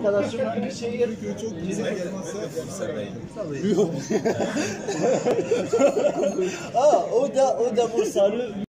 arkadaşım hangi şehir? Çok güzel gelmezse O da bu sarı